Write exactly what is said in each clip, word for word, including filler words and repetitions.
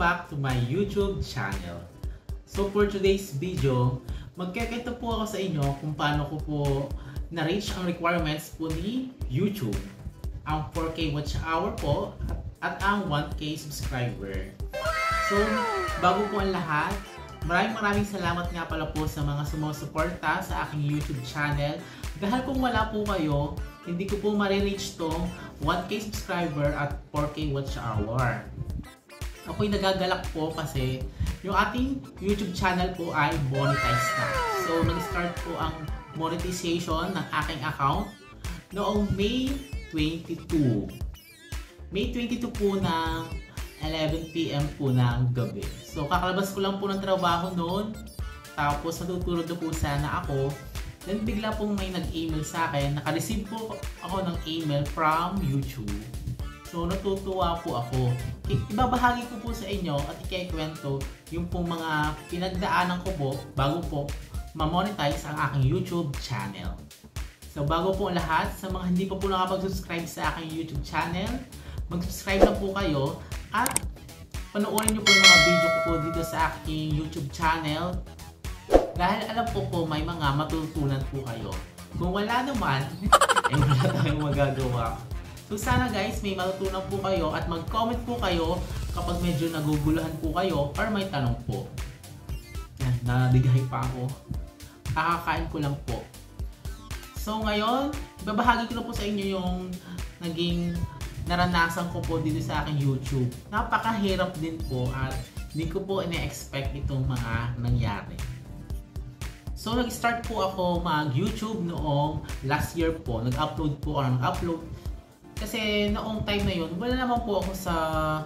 back to my YouTube channel. So for today's video, magkikita po ako sa inyo kung paano ko po na-reach ang requirements po ni YouTube. Ang four K watch hour po at ang one K subscriber. So bago po ang lahat, maraming maraming salamat nga pala po sa mga sumusuporta sa aking YouTube channel. Dahil kung wala po kayo, hindi ko po ma-reach tong one K subscriber at four K watch hour. Ako'y nagagalak po kasi yung ating YouTube channel po ay monetized na. So nag-start po ang monetization ng aking account noong May twenty-two. May twenty-two po ng eleven P M po ng gabi. So kakalabas ko lang po ng trabaho noon. Tapos natutulog na po sana ako. Then bigla pong may nag-email sa akin. Naka-receive po ako ng email from YouTube. So natutuwa po ako. Ibabahagi ko po sa inyo at ikikwento yung pong mga pinagdaanan ko po bago po ma-monetize ang aking YouTube channel. So bago po lahat, sa mga hindi pa po nakapag-subscribe sa aking YouTube channel, mag-subscribe na po kayo at panoorin nyo po yung mga video ko po dito sa aking YouTube channel. Dahil alam po po may mga matutunan po kayo. Kung wala naman, ay wala tayong magagawa. So sana guys, may matutunan po kayo at mag-comment po kayo kapag medyo naguguluhan po kayo or may tanong po. Yan, nadighay pa ako. Kakakain ko lang po. So ngayon, ibabahagi ko na po sa inyo yung naging naranasan ko po dito sa aking YouTube. Napakahirap din po at hindi ko po ina-expect itong mga nangyari. So nag-start po ako mag-YouTube noong last year po. Nag-upload po ako, nag-upload. Kasi noong time na yun, wala naman po ako sa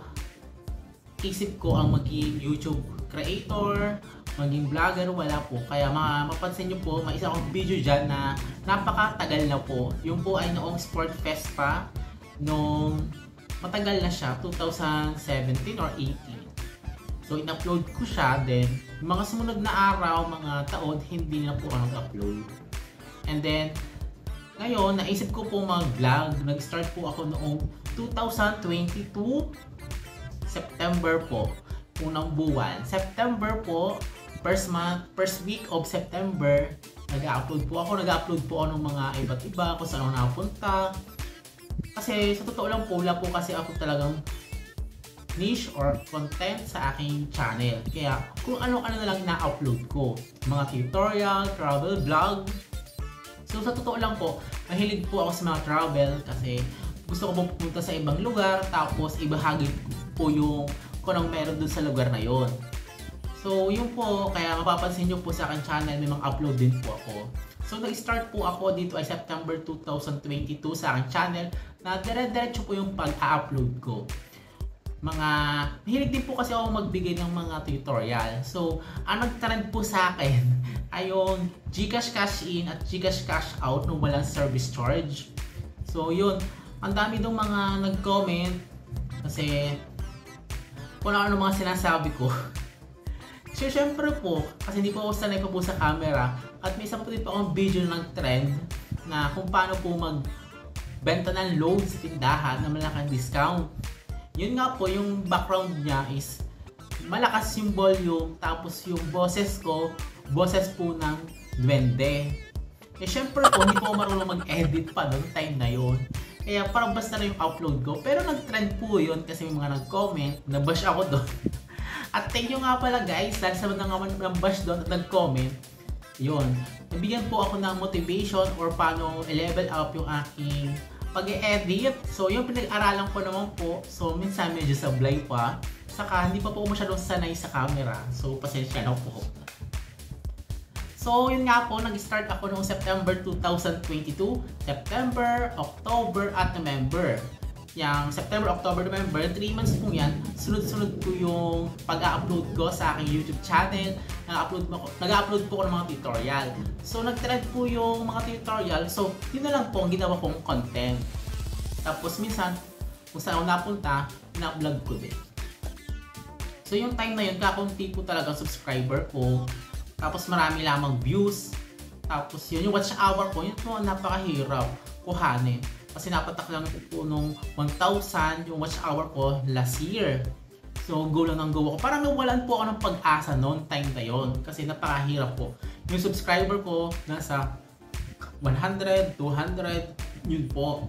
isip ko ang maging YouTube creator, maging vlogger, wala po. Kaya ma mapansin nyo po, may isa akong video dyan na napakatagal na po. Yung po ay noong Sport Fest pa, noong matagal na siya, two thousand seventeen or eighteen. So in-upload ko siya, then mga sumunod na araw, mga taon, hindi na po ako nag-upload. And then, ngayon, naisip ko po mag-vlog. Nag-start po ako noong two thousand twenty-two, September po. Unang buwan. September po, first month, first week of September, nag-upload po ako. Nag-upload po ako ng mga iba't iba, kung saan ako napunta. Kasi sa totoo lang po, wala po kasi ako talagang niche or content sa aking channel. Kaya kung ano-ano na lang na-upload ko. Mga tutorial, travel vlog. So sa totoo lang po, mahilig po ako sa mga travel kasi gusto ko po pupunta sa ibang lugar tapos ibahagi po yung kung anong meron dun sa lugar na yon. So yun po, kaya mapapansin nyo po sa aking channel, may mga upload din po ako. So nag-start po ako dito ay September two thousand twenty-two sa aking channel na dire-diretso po yung pag-upload ko. Mga, mahilig din po kasi ako magbigay ng mga tutorial. So, ang nag-trend po sa akin ay yung GCash cash in at GCash cash out nung walang service charge. So, yun. Ang dami dong mga nag-comment kasi kung ano mga sinasabi ko. So, syempre po, kasi hindi po ako sanay pa po sa camera at may isa po din po akong video ng trend na kung paano po magbenta ng load sa tindahan na malaking discount. Yun nga po, yung background niya is malakas yung volume, tapos yung boses ko, boses po ng duwende. Eh syempre po, hindi po marunong mag-edit pa noong time na yun. Kaya parang basta na yung upload ko. Pero nag-trend po yun kasi may mga nag-comment, nabash ako doon. At thank you nga pala guys, dahil sa mga nag-bash doon at nag-comment, yun. Nabigyan po ako ng motivation or paano i-level up yung aking pag-e-edit. So yung pinag-aralan ko naman po, so minsan medyo sablay pa. Saka hindi pa po masyadong sanay sa camera. So pasensya na po. So yun nga po, nag-start ako noong September two thousand twenty-two, September, October at November. Yang September, October, November, three months po yan. Sunod-sunod po yung pag-upload ko sa aking YouTube channel. Nag-upload po, nag-upload po ako ng mga tutorial. So nag-trend po yung mga tutorial. So yun na lang po ang ginawa kong content. Tapos minsan, kung saan ako napunta, na-vlog ko din. So yung time na yun, kakunti po talaga subscriber ko. Tapos marami lamang views. Tapos yun, yung watch hour ko, yun po napakahirap kuhanin. Kasi napatak lang po nung one thousand yung watch hour ko last year. So, go lang ng go ako. Parang nawalan po ako ng pag-asa noon, time na yon. Kasi napakahirap po. Yung subscriber ko, nasa one hundred, two hundred, yun po.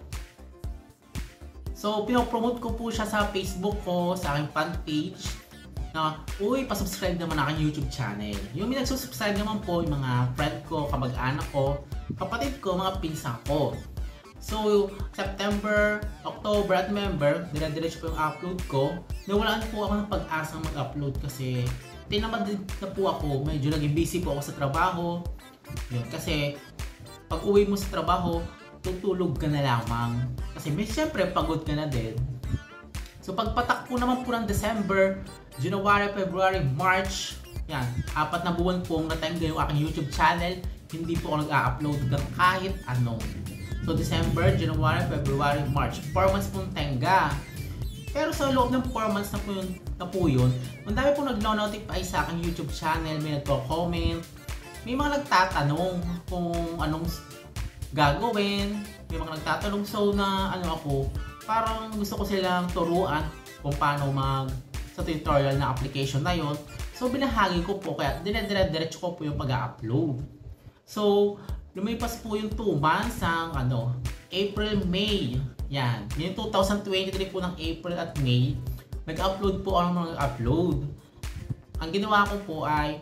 So, pinopromote ko po siya sa Facebook ko, sa aking fan page, na, uy, pasubscribe naman aking YouTube channel. Yung may nagsusubscribe naman po, yung mga friend ko, kamag-anak ko, kapatid ko, mga pinsan ko. So, September, October at November, dire-diretso po yung upload ko. Nawalaan po ako ng pag-asang mag-upload kasi tinamad na po ako. Medyo naging busy po ako sa trabaho. Yun, kasi pag uwi mo sa trabaho, tutulog ka na lamang. Kasi may siyempre pagod ka na din. So, pagpatak po naman po ng December, January, February, March, yan, apat na buwan po ang natime yung aking YouTube channel. Hindi po ako nag-upload ng kahit ano. So, December, January, February, March. four months pong tenga. Pero sa loob ng four months na po yun, na po yun, ang dami pong nag-notify sa aking YouTube channel, may nagko-comment, may mga nagtatanong kung anong gagawin, may mga nagtatanong. So, na ano ako, parang gusto ko silang turuan kung paano mag sa tutorial na application na yon. So, binahagi ko po, kaya dire-diretso ko po yung pag-upload. So, lumipas po yung two months ang ano, April, May. Yan. Yung two thousand twenty-three po ng April at May, nag-upload po ako ng mga upload. Ang ginawa ko po ay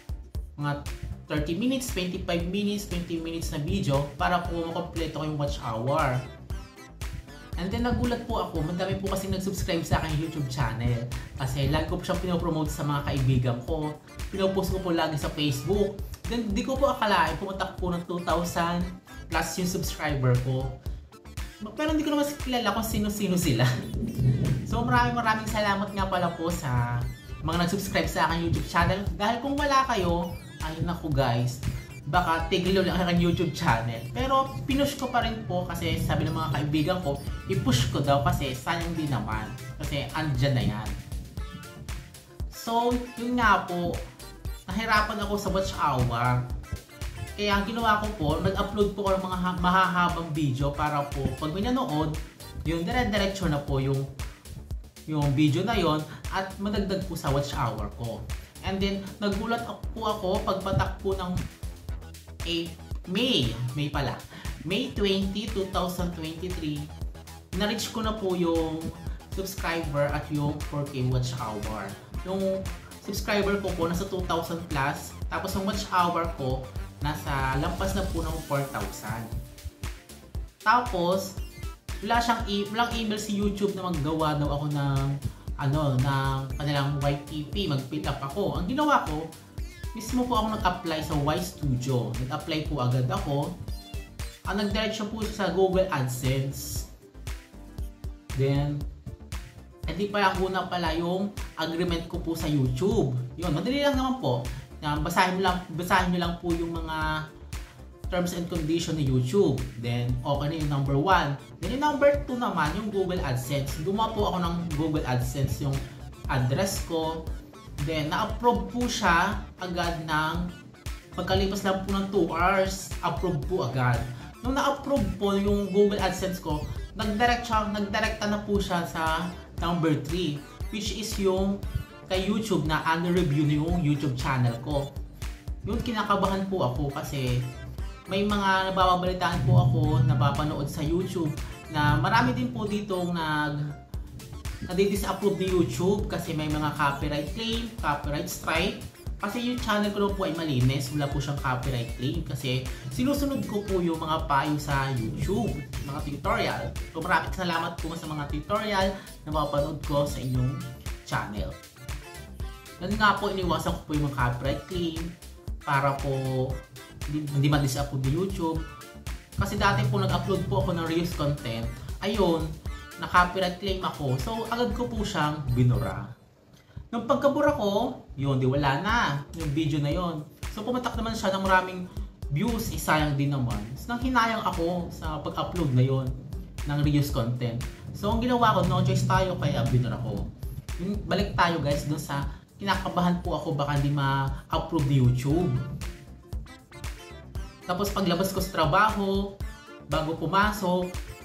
mga thirty minutes, twenty-five minutes, twenty minutes na video para po makompleto ko yung watch hour. And then nagulat po ako, madami po kasi nag-subscribe sa aking YouTube channel. Kasi lagi ko po siyang pinopromote sa mga kaibigan ko. Pinopost ko po lagi sa Facebook. Then di ko po akalain, pumunta po ng two thousand plus yung subscriber ko. Pero hindi ko naman kilala kung sino-sino sila. So maraming maraming salamat nga pala po sa mga nag-subscribe sa aking YouTube channel. Dahil kung wala kayo, ayun ako guys, baka tigil ulit ang aking YouTube channel. Pero pinush ko pa rin po kasi sabi ng mga kaibigan ko, i-push ko daw kasi sayang din naman. Kasi andyan na yan. So yun nga po, nahirapan ako sa watch hour. Kaya ang ginawa ko po, nag-upload po ako ng mga mahahabang video para po pag may nanood, yung dire-diretso na po yung yung video na yon at madagdag po sa watch hour ko. And then nagulat po ako pagpatak po ng eh, May, May pala. May twentieth, twenty twenty-three, na-reach ko na po yung subscriber at yung four K watch hour. Yung subscriber ko po nasa two thousand plus, tapos yung watch hour ko nasa lampas na po ng four thousand. Tapos wala siyang e walang email si YouTube na maggawa daw ako ng ano, ng kanilang Y T P, mag-fill up ako. Ang ginawa ko, mismo po ako nag-apply sa Y Studio. Nag-apply po agad ako. Ang nag-direct po sa Google AdSense. Then, hindi pa yung una pala yung agreement ko po sa YouTube. Yun, madali lang naman po. Basahin mo lang, basahin nyo lang po yung mga terms and conditions ni YouTube. Then, okay na yung number one. Then, yung number two naman, yung Google AdSense. Gumawa po ako ng Google AdSense, yung address ko. Then, na-approve po siya agad ng pagkalipas lang po ng two hours. Approve po agad. Nung na-approve po yung Google AdSense ko, nag-direct siya, nag-directa na po siya sa number three, which is yung kay YouTube na under review na yung YouTube channel ko. Yun, kinakabahan po ako kasi may mga nababalitaan po ako, napapanood sa YouTube na marami din po ditong nag nadi-disapprove ni YouTube kasi may mga copyright claim, copyright strike. Kasi yung channel ko po ay malinis, wala po siyang copyright claim kasi sinusunod ko po yung mga payo sa YouTube, mga tutorial. So maraming salamat po sa mga tutorial na mapapanood ko sa inyong channel. Ganun nga po, iniwasan ko po yung mga copyright claim para po hindi, hindi ma-disapprove ni YouTube. Kasi dati po nag-upload po ako ng reuse content. Ayun, na-copyright claim ako. So agad ko po siyang binura. Nung pagkabura ko, yun, di wala na yung video na yun. So pumatak naman siya ng maraming views, isayang din naman. So nang hinayang ako sa pag-upload na yun ng reuse content. So ang ginawa ko, no choice tayo, kaya binura ko. Yung, balik tayo guys dun sa kinakabahan po ako baka hindi ma-upload ni YouTube. Tapos paglabas ko sa trabaho, bago pumasok,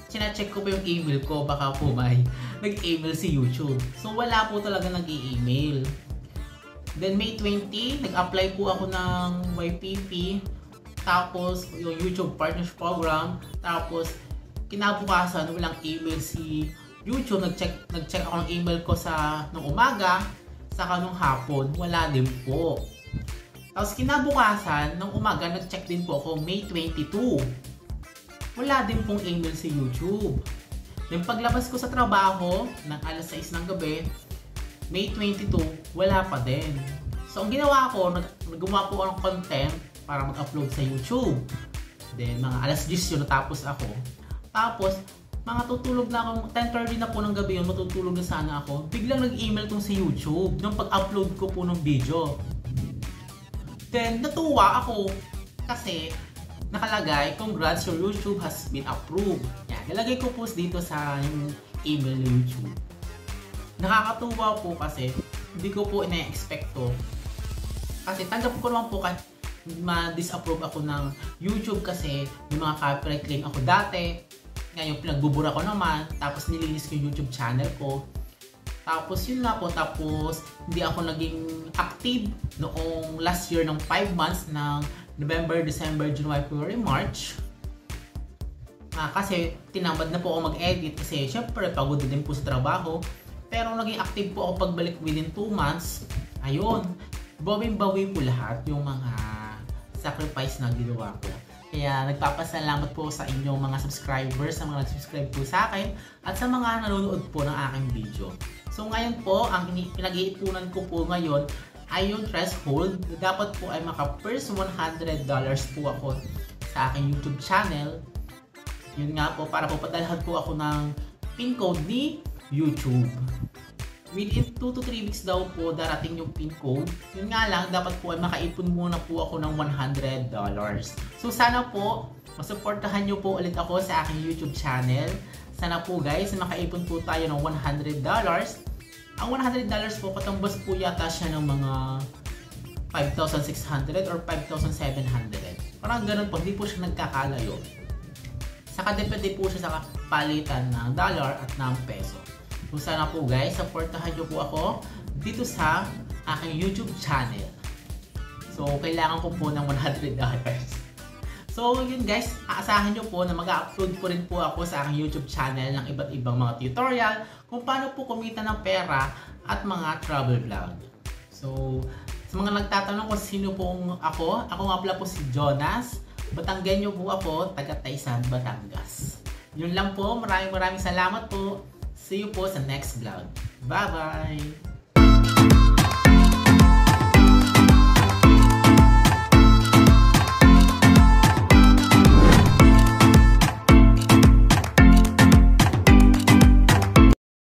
sinacheck ko po yung email ko, baka po may nag-email si YouTube. So wala po talaga nag-i-email. Then May twenty, nag-apply po ako ng Y P P, tapos yung YouTube Partnership Program, tapos kinabukasan walang email si YouTube. Nag-check nag-check ako ng email ko sa nung umaga, saka nung hapon, wala din po. Tapos kinabukasan, nung umaga, nag-check din po ako May twenty-two. Wala din pong email si YouTube. Yung paglabas ko sa trabaho, ng alas sais ng gabi, May twenty-two, wala pa din. So ang ginawa ko, nag-gumawa po ako ng content para mag-upload sa YouTube. Then mga alas diyes yun, natapos ako. Tapos, mga tutulog na akong, ten thirty na po ng gabi yun, matutulog na sana ako. Biglang nag-email tong si YouTube, nung pag-upload ko po ng video. Then, natuwa ako kasi nakalagay, congrats, your YouTube has been approved. Yan, nilagay ko po dito sa yung email ng YouTube. Nakakatuwa po kasi hindi ko po ina-expect to. Kasi tanggap ko naman po kasi ma-disapprove ako ng YouTube kasi may mga copyright claim ako dati. Ngayon pinagbubura ko naman, tapos nilinis ko yung YouTube channel ko. Tapos yun na po, tapos hindi ako naging active noong last year ng five months ng November, December, January, February, March. Ah, kasi tinamad na po ako mag-edit kasi syempre pagod din po sa trabaho. Pero naging active po ako pagbalik within two months. Ayun, bawing-bawi po lahat yung mga sacrifice na ginawa ko. Kaya nagpapasalamat po sa inyong mga subscribers, sa mga nag-subscribe po sa akin, at sa mga nanonood po ng aking video. So ngayon po, ang pinag-iipunan ko po ngayon ay yung threshold. Dapat po ay maka-first one hundred dollars po ako sa aking YouTube channel. Yun nga po, para po padalhan po ako ng pin code ni YouTube. Within two to three weeks daw po darating yung pin code. Yun nga lang, dapat po ay makaipon muna po ako ng one hundred dollars. So sana po, masuportahan nyo po ulit ako sa aking YouTube channel. Sana po guys, makaipon po tayo ng one hundred dollars. Ang one hundred dollars po, katumbas po yata siya ng mga five thousand six hundred or five thousand seven hundred. Parang ganun po, hindi po siya nagkakalayo. Saka depende po siya sa palitan ng dollar at ng peso. So sana po guys, supportahan nyo po ako dito sa aking YouTube channel. So kailangan ko po ng one hundred dollars. So yun guys, aasahan nyo po na mag-upload po rin po ako sa aking YouTube channel ng iba't ibang mga tutorial kung paano po kumita ng pera at mga travel vlog. So sa mga nagtatanong kung sino pong ako, ako nga pala po si Jonas. Batanggenyo po ako, taga Taysan, Batangas. Yun lang po, maraming maraming salamat po. See you po sa next vlog. Bye bye!